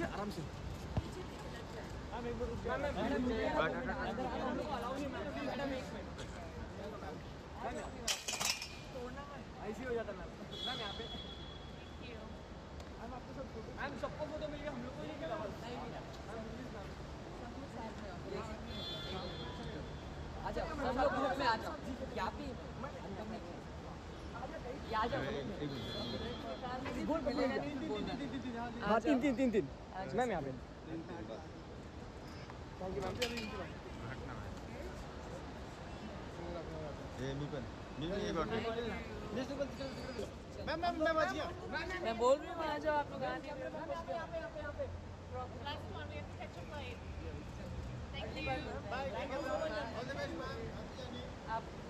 आराम से। ऐसे हो जाता मैम। मैम यहाँ पे मैम सबको फोटो मिल गया, हम लोग को नहीं मिला। अच्छा सब लोग ग्रुप में आ जाओ। यहाँ पे आ जाओ। हाँ तीन मैम यहाँ पे। Thank you ma'am. मैम आज गया। मैं बोल रही हूँ आ जाओ आप लोग। Thank you. Bye. All the best, ma'am. आप